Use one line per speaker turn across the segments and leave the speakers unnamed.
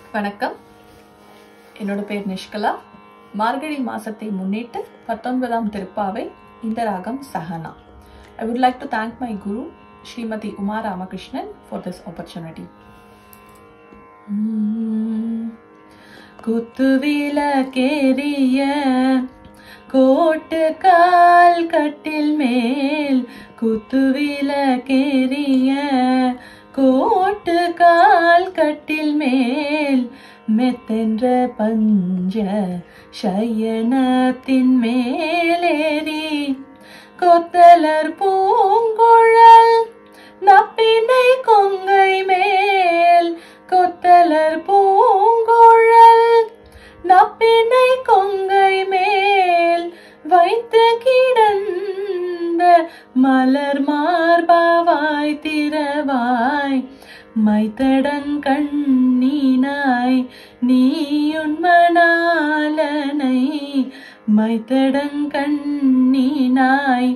வணக்கம். என்னோட பேர் நிஷ்கலா. மார்கழி மாசத்தை முன்னிட்டு 19ஆம் திருப்பாவை இந்த ராகம் Sahana. I would like to thank my guru Srimati Uma Ramakrishnan for this opportunity. குத்துவிளக்கேறிய கோட்டு கால் கட்டில் மேல் குத்துவிளக்கேறிய கோட்டு கால் கட்டில் மேல் மெத்தென்ற பஞ்ச சயனத்தின் மேலேறி கொத்தலர் பூங்குழல் நப்பினை கொங்கை மேல் கொத்தலர் பூங்குழல் நப்பினை கொங்கை மேல் வைத்து கிடந்த மலர் மார்பாவாய் திரவாய் மைத்தடங்கண்ணினாய் நீயுண்மணாலனை மைத்தடங்கண்ணினாய்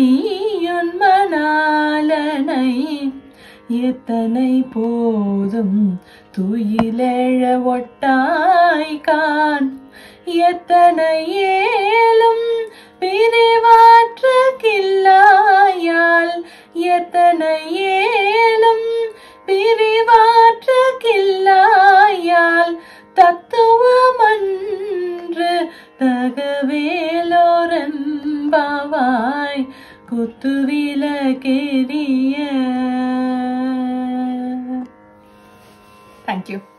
நீயுண்மணாலனை எத்தனை போதும் துயிலெழ ஒட்டாய்கான் எத்தனை ஏலும் பிரிவாற்ற கில்லாயால் எத்தனை ஏலும் பிரிவாற்ற கில்லாயால் தத்துவமன்று தகவேலோரெம்பாவாய் குத்துவிளக்கேறிய. Thank you.